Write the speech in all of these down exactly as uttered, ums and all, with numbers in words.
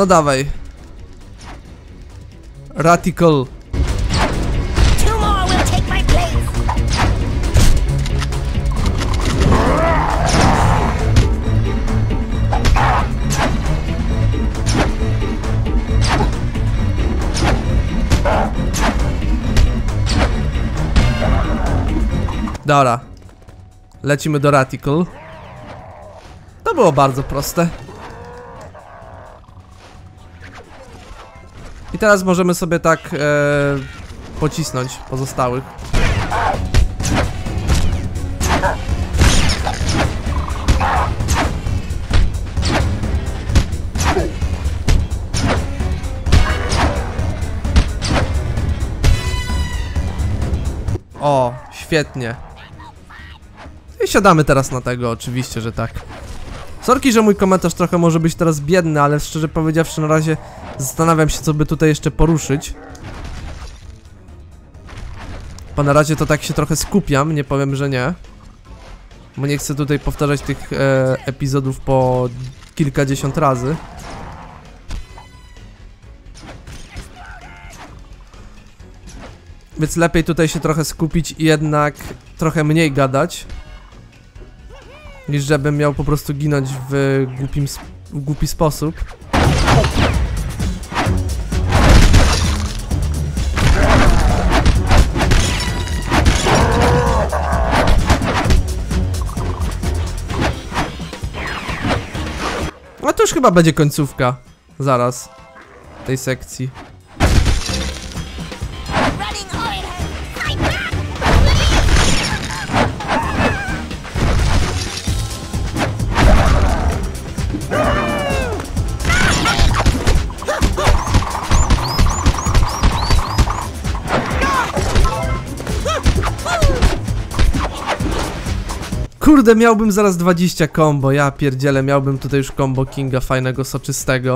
No dawaj. Ratical. Two more will take my place. Dobra. Lecimy do Ratical. To było bardzo proste. I teraz możemy sobie tak e, pocisnąć pozostałych. O, świetnie. I siadamy teraz na tego, oczywiście, że tak. Sorki, że mój komentarz trochę może być teraz biedny, ale szczerze powiedziawszy na razie zastanawiam się, co by tutaj jeszcze poruszyć. Bo na razie to tak się trochę skupiam, nie powiem, że nie. Bo nie chcę tutaj powtarzać tych e, epizodów po kilkadziesiąt razy. Więc lepiej tutaj się trochę skupić i jednak trochę mniej gadać, niż żebym miał po prostu ginąć w, głupim, w głupi sposób. A to już chyba będzie końcówka zaraz tej sekcji. Kurde, miałbym zaraz dwadzieścia combo, ja pierdzielę, miałbym tutaj już combo Kinga fajnego, soczystego.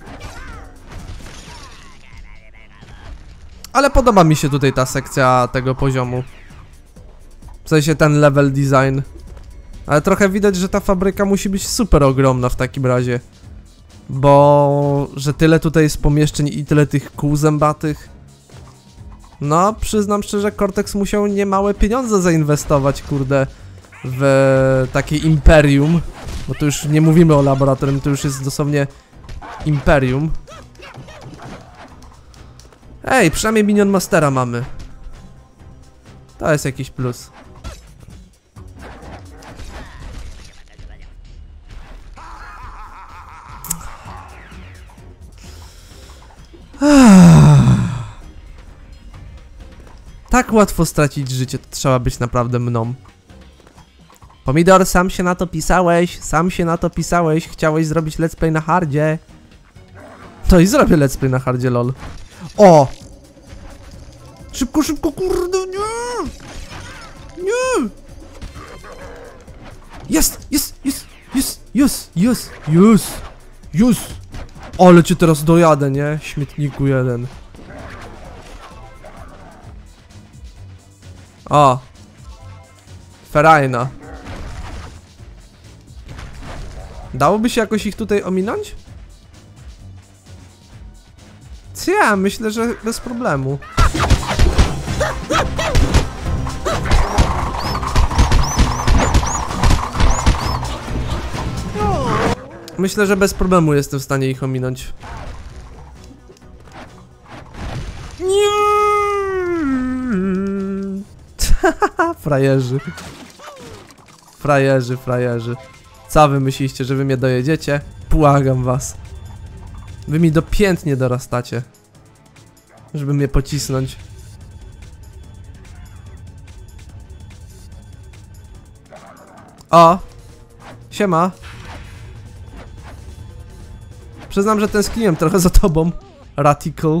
Ale podoba mi się tutaj ta sekcja tego poziomu. W sensie ten level design. Ale trochę widać, że ta fabryka musi być super ogromna w takim razie. Bo... że tyle tutaj jest pomieszczeń i tyle tych kół zębatych. No, przyznam szczerze, Cortex musiał niemałe pieniądze zainwestować, kurde, w takie imperium. Bo tu już nie mówimy o laboratorium, to już jest dosłownie imperium. Ej, przynajmniej Minion Mastera mamy. To jest jakiś plus. Tak łatwo stracić życie, to trzeba być naprawdę mną. Pomidor, sam się na to pisałeś, sam się na to pisałeś, chciałeś zrobić let's play na hardzie. To i zrobię let's play na hardzie, lol. O! Szybko, szybko, kurde, nie! Nie! Jest, jest, jest, jest, jest, jest, jest, jest! Ale cię teraz dojadę, nie? Śmietniku jeden. O! Ferajna. Dałoby się jakoś ich tutaj ominąć? Ja myślę, że bez problemu. Myślę, że bez problemu jestem w stanie ich ominąć. Nie. Frajerzy. Frajerzy, frajerzy. Co wy myślicie, że wy mnie dojedziecie? Błagam was. Wy mi do pięt nie dorastacie, żeby mnie pocisnąć. O! Siema. Przyznam, że tęskniłem trochę za tobą, Ratical.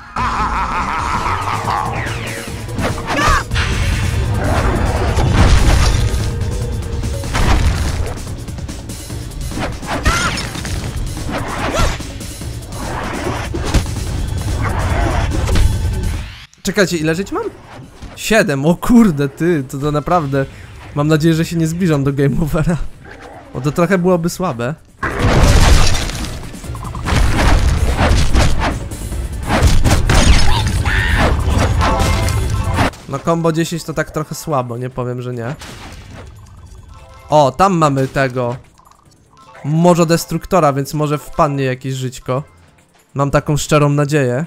Czekajcie, ile żyć mam? siedem, o kurde, ty, to, to naprawdę. Mam nadzieję, że się nie zbliżam do game overa. Bo to trochę byłoby słabe. No combo dziesięć to tak trochę słabo, nie powiem, że nie. O, tam mamy tego Mojo Destruktora, więc może wpadnie jakieś żyćko. Mam taką szczerą nadzieję.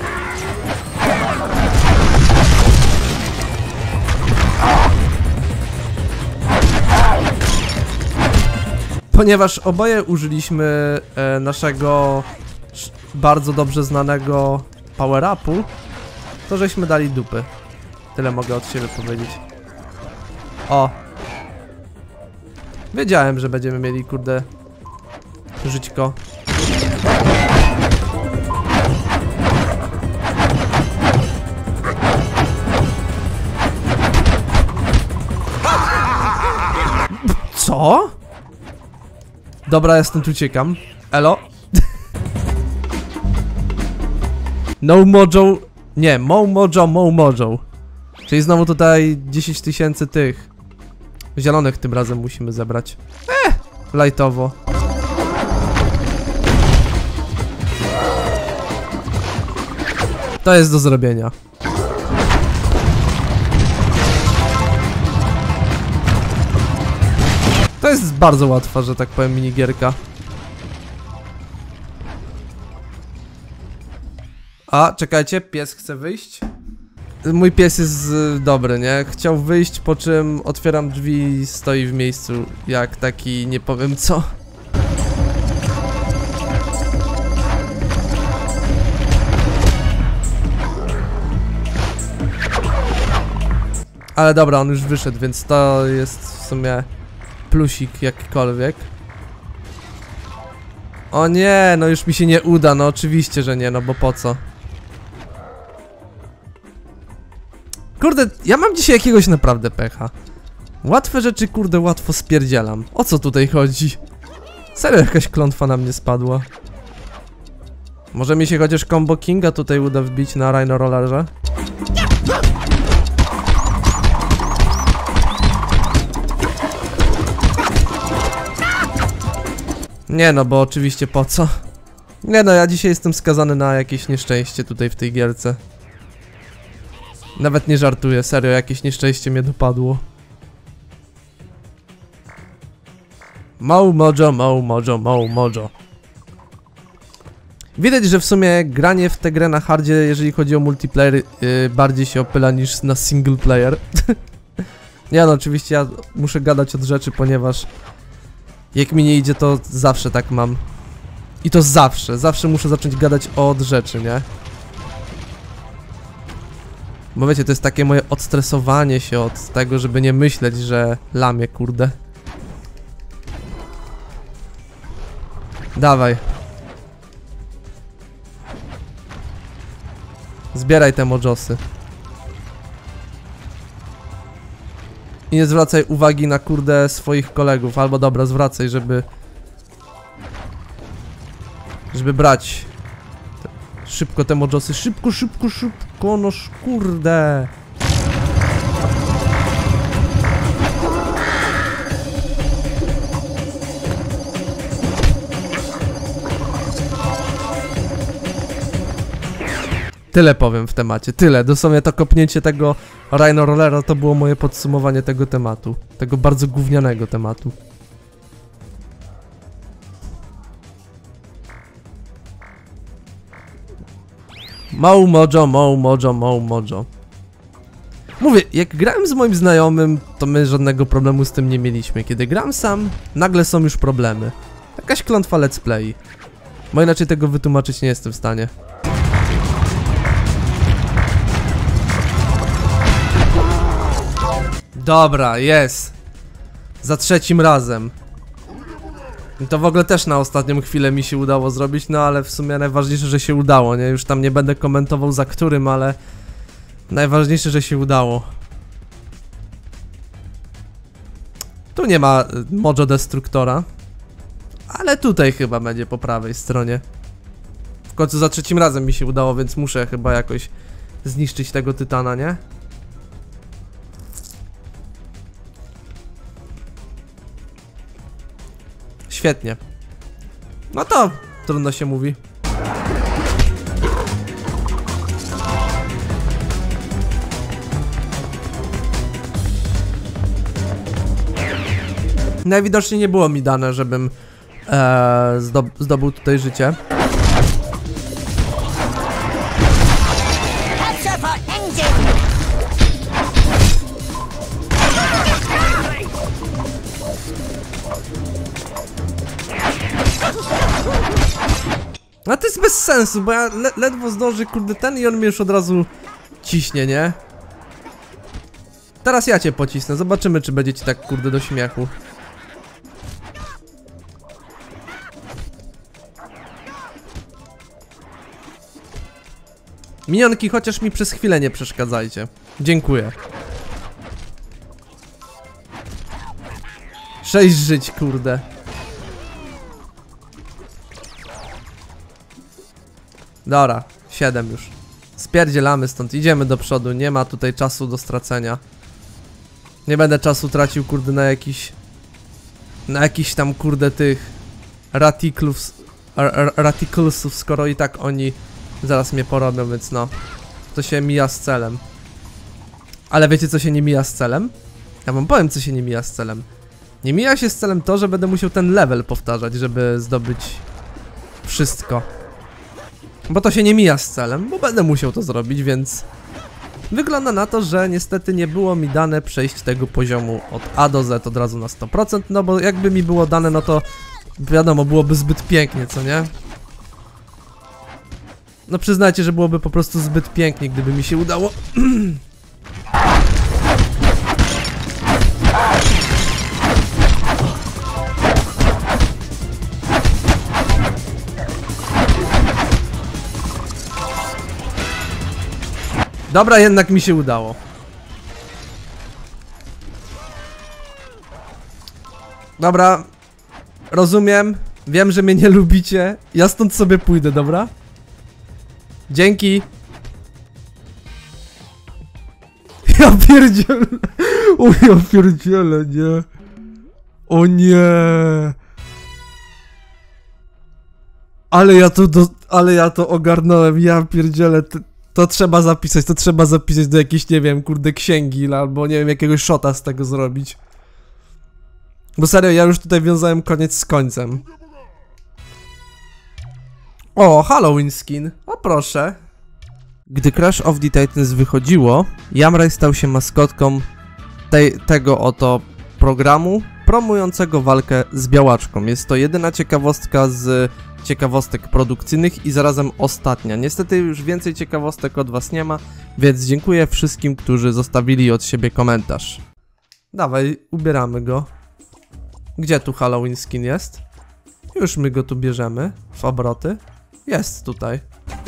Ponieważ oboje użyliśmy e, naszego bardzo dobrze znanego power-upu, to żeśmy dali dupy. Tyle mogę od siebie powiedzieć. O! Wiedziałem, że będziemy mieli, kurde, żyćko. Co? Dobra, ja stąd uciekam. Elo? No Mojo... Nie, Mo Mojo, Mo Mojo. Czyli znowu tutaj dziesięć tysięcy tych zielonych tym razem musimy zebrać. Eh, lightowo. To jest do zrobienia. To jest bardzo łatwa, że tak powiem, minigierka. A, czekajcie, pies chce wyjść. Mój pies jest y, dobry, nie? Chciał wyjść, po czym otwieram drzwi i stoi w miejscu, jak taki nie powiem co. Ale dobra, on już wyszedł, więc to jest w sumie plusik jakikolwiek. O nie, no już mi się nie uda, no oczywiście, że nie, no bo po co? Kurde, ja mam dzisiaj jakiegoś naprawdę pecha. Łatwe rzeczy, kurde, łatwo spierdzielam. O co tutaj chodzi? Serio, jakaś klątwa na mnie spadła. Może mi się chociaż combo Kinga tutaj uda wbić na Rhino Rollerze? Nie no, bo oczywiście po co? Nie no, ja dzisiaj jestem skazany na jakieś nieszczęście tutaj w tej gierce. Nawet nie żartuję, serio, jakieś nieszczęście mnie dopadło. Mo Mojo, Mo Mojo, Mo Mojo. Widać, że w sumie granie w tę grę na hardzie, jeżeli chodzi o multiplayer, yy, bardziej się opyla niż na single player. Nie no, oczywiście ja muszę gadać od rzeczy, ponieważ jak mi nie idzie, to zawsze tak mam. I to zawsze, zawsze muszę zacząć gadać od rzeczy, nie? Bo wiecie, to jest takie moje odstresowanie się od tego, żeby nie myśleć, że lamię, kurde. Dawaj. Zbieraj te mojosy. I nie zwracaj uwagi na, kurde, swoich kolegów. Albo dobra, zwracaj, żeby... Żeby brać te, szybko te mojosy. Szybko, szybko, szybko, noż kurde. Tyle powiem w temacie, tyle. Dosłownie to kopnięcie tego Rhino Rollera to było moje podsumowanie tego tematu. Tego bardzo gównianego tematu. Mo Mojo, Mo Mojo, Mo Mojo. Mówię, jak grałem z moim znajomym, to my żadnego problemu z tym nie mieliśmy. Kiedy gram sam, nagle są już problemy. Jakaś klątwa let's play. Bo inaczej tego wytłumaczyć nie jestem w stanie. Dobra, jest. Za trzecim razem. I to w ogóle też na ostatnią chwilę mi się udało zrobić, no ale w sumie najważniejsze, że się udało, nie? Już tam nie będę komentował za którym, ale najważniejsze, że się udało. Tu nie ma Mojo Destruktora, ale tutaj chyba będzie po prawej stronie. W końcu za trzecim razem mi się udało, więc muszę chyba jakoś zniszczyć tego tytana, nie? Świetnie. No to trudno się mówi. Okej, Najwidoczniej nie było mi dane, żebym e, zdob zdobył tutaj życie. No to jest bez sensu, bo ja le ledwo zdążę, kurde, ten i on mnie już od razu ciśnie, nie? Teraz ja cię pocisnę, zobaczymy, czy będzie ci tak, kurde, do śmiechu. Minionki, chociaż mi przez chwilę nie przeszkadzajcie. Dziękuję. Sześć żyć, kurde. Dobra, siedem już. Spierdzielamy stąd, idziemy do przodu, nie ma tutaj czasu do stracenia. Nie będę czasu tracił, kurde, na jakiś... Na jakiś tam, kurde, tych... Ratiklów... Ratiklesów, skoro i tak oni zaraz mnie porobią, więc no. To się mija z celem. Ale wiecie, co się nie mija z celem? Ja wam powiem, co się nie mija z celem. Nie mija się z celem to, że będę musiał ten level powtarzać, żeby zdobyć wszystko. Bo to się nie mija z celem, bo będę musiał to zrobić, więc... Wygląda na to, że niestety nie było mi dane przejść tego poziomu od A do Z od razu na sto procent, no bo jakby mi było dane, no to wiadomo, byłoby zbyt pięknie, co nie? No przyznajcie, że byłoby po prostu zbyt pięknie, gdyby mi się udało. Dobra, jednak mi się udało. Dobra, rozumiem. Wiem, że mnie nie lubicie. Ja stąd sobie pójdę, dobra? Dzięki. Ja pierdzielę. O ja pierdzielę, nie. O nie. Ale ja to do... Ale ja to ogarnąłem. Ja pierdzielę. To, to trzeba zapisać, to trzeba zapisać do jakiejś, nie wiem, kurde, księgi, albo nie wiem, jakiegoś shota z tego zrobić. Bo serio, ja już tutaj wiązałem koniec z końcem. O, Halloween skin. O proszę. Gdy Crash of the Titans wychodziło, Yamray stał się maskotką tej, tego oto programu promującego walkę z białaczką. Jest to jedyna ciekawostka z ciekawostek produkcyjnych i zarazem ostatnia. Niestety już więcej ciekawostek od was nie ma, więc dziękuję wszystkim, którzy zostawili od siebie komentarz. Dawaj, ubieramy go. Gdzie tu Halloween skin jest? Już my go tu bierzemy w obroty. Jest tutaj.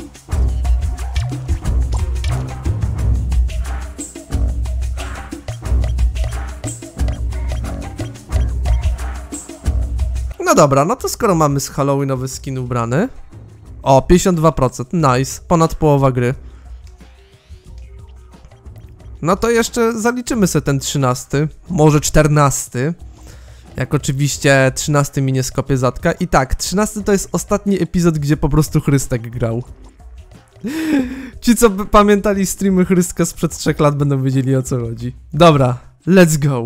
No dobra, no to skoro mamy z Halloweenowy skin ubrany. O, pięćdziesiąt dwa procent, nice, ponad połowa gry. No to jeszcze zaliczymy sobie ten trzynasty, może czternasty. Jak oczywiście trzynasty mi nie skopie zatka. I tak, trzynasty to jest ostatni epizod, gdzie po prostu Chrystek grał. Ci, co pamiętali streamy Chrystka sprzed trzech lat, będą wiedzieli, o co chodzi. Dobra, let's go.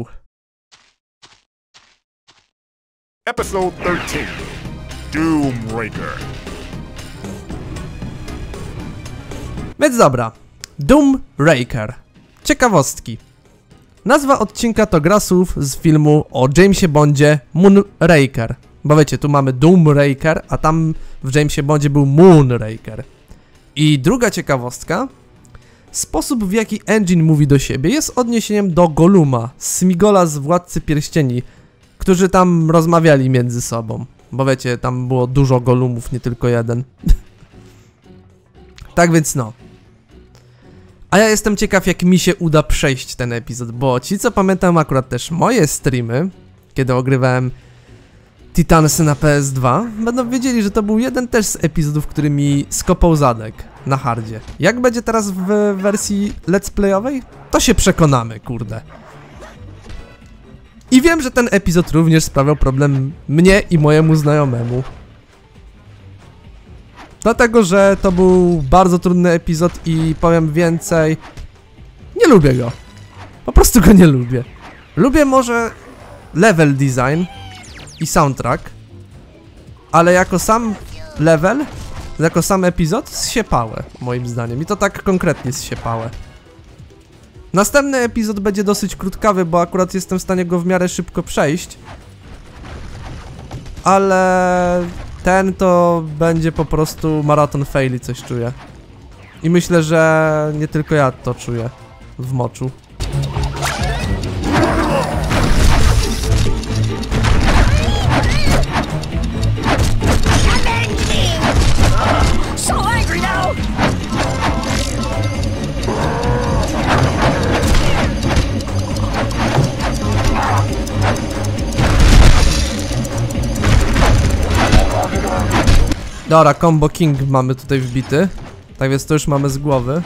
Episode thirteen, Doom Raker. Więc dobra, Doom Raker. Ciekawostki. Nazwa odcinka to gra słów z filmu o Jamesie Bondzie Moonraker. Bo wiecie, tu mamy Doom Raker, a tam w Jamesie Bondzie był Moonraker. I druga ciekawostka. Sposób, w jaki engine mówi do siebie, jest odniesieniem do Goluma, Smigola z Władcy Pierścieni, którzy tam rozmawiali między sobą. Bo wiecie, tam było dużo Golumów, nie tylko jeden. Tak więc no. A ja jestem ciekaw, jak mi się uda przejść ten epizod, bo ci, co pamiętam akurat też moje streamy, kiedy ogrywałem Titansy na P S dwa, będą wiedzieli, że to był jeden też z epizodów, który mi skopał zadek na hardzie. Jak będzie teraz w wersji let's playowej? To się przekonamy, kurde. I wiem, że ten epizod również sprawiał problem mnie i mojemu znajomemu. Dlatego, że to był bardzo trudny epizod i powiem więcej, nie lubię go. Po prostu go nie lubię. Lubię może level design i soundtrack, ale jako sam level, jako sam epizod zsiepałe, moim zdaniem. I to tak konkretnie zsiepałe. Następny epizod będzie dosyć krótkawy, bo akurat jestem w stanie go w miarę szybko przejść. Ale ten to będzie po prostu maraton faili, coś czuję. I myślę, że nie tylko ja to czuję w moczu. So angry now! Dobra, combo king mamy tutaj wbity. Tak więc to już mamy z głowy.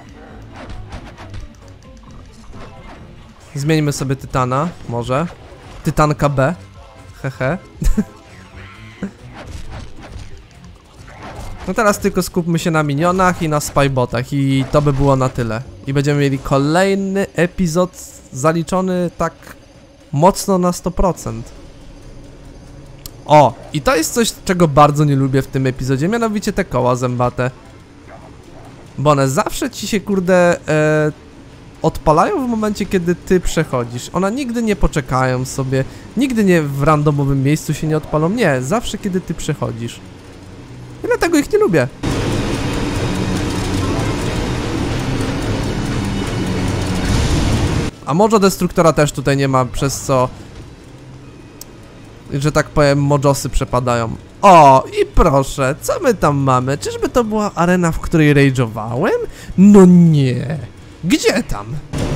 Zmieńmy sobie tytana, może. Tytanka B. Hehe. No teraz tylko skupmy się na minionach i na spybotach i to by było na tyle. I będziemy mieli kolejny epizod zaliczony tak mocno na sto procent. O, i to jest coś, czego bardzo nie lubię w tym epizodzie, mianowicie te koła zębate. Bo one zawsze ci się, kurde, e, odpalają w momencie, kiedy ty przechodzisz. One nigdy nie poczekają sobie, nigdy nie w randomowym miejscu się nie odpalą. Nie, zawsze kiedy ty przechodzisz. I dlatego ich nie lubię. A Mojo Destruktora też tutaj nie ma, przez co, że tak powiem, Mojosy przepadają. O, i proszę, co my tam mamy? Czyżby to była arena, w której rage'owałem? No nie. Gdzie tam?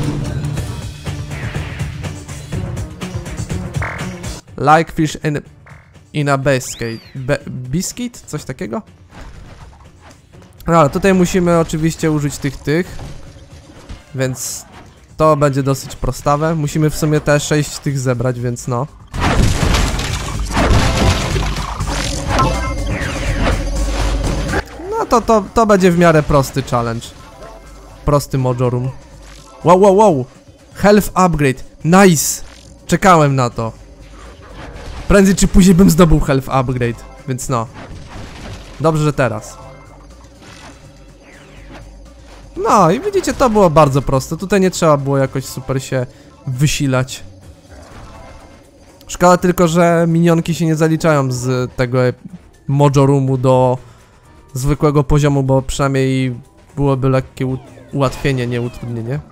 Like fish in, in a biscuit. Be, biscuit? Coś takiego? No ale tutaj musimy oczywiście użyć tych tych. Więc to będzie dosyć prostawe. Musimy w sumie te sześć tych zebrać, więc no. No to, to, to będzie w miarę prosty challenge. Prosty Mojo Room. Wow, wow, wow. Health upgrade. Nice. Czekałem na to. Prędzej czy później bym zdobył health upgrade. Więc no. Dobrze, że teraz. No i widzicie, to było bardzo proste. Tutaj nie trzeba było jakoś super się wysilać. Szkoda tylko, że minionki się nie zaliczają z tego Mojo Roomu do zwykłego poziomu, bo przynajmniej byłoby lekkie ułatwienie, nie utrudnienie.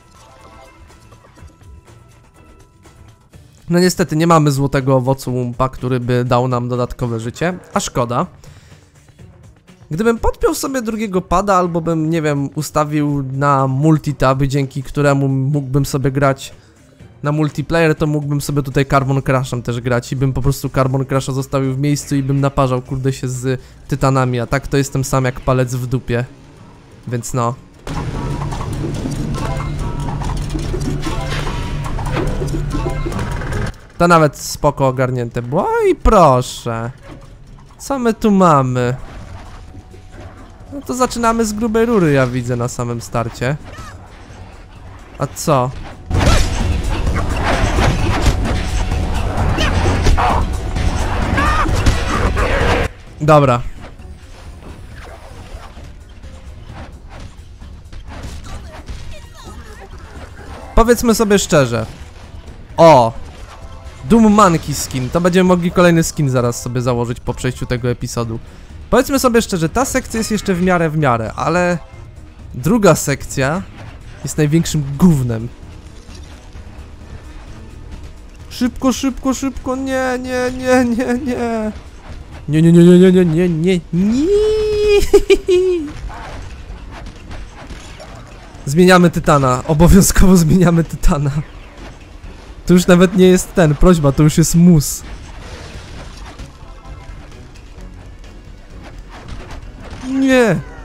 No niestety nie mamy złotego owocu Wumpa, który by dał nam dodatkowe życie, a szkoda. Gdybym podpiął sobie drugiego pada, albo bym, nie wiem, ustawił na multitaby, dzięki któremu mógłbym sobie grać na multiplayer, to mógłbym sobie tutaj Carbon Crashem też grać i bym po prostu Carbon Crasha zostawił w miejscu i bym naparzał, kurde, się z tytanami, a tak to jestem sam jak palec w dupie. Więc no. To nawet spoko ogarnięte było. I proszę. Co my tu mamy? No to zaczynamy z grubej rury, ja widzę na samym starcie. A co? Dobra. Powiedzmy sobie szczerze. O! Doom Monkey skin. To będziemy mogli kolejny skin zaraz sobie założyć po przejściu tego epizodu. Powiedzmy sobie szczerze, ta sekcja jest jeszcze w miarę w miarę, ale druga sekcja jest największym gównem. Szybko, szybko, szybko, nie, nie, nie, nie, nie. Nie, nie, nie, nie, nie, nie, nie, nie. Zmieniamy tytana, obowiązkowo zmieniamy tytana. To już nawet nie jest ten, prośba, to już jest mus. Nie.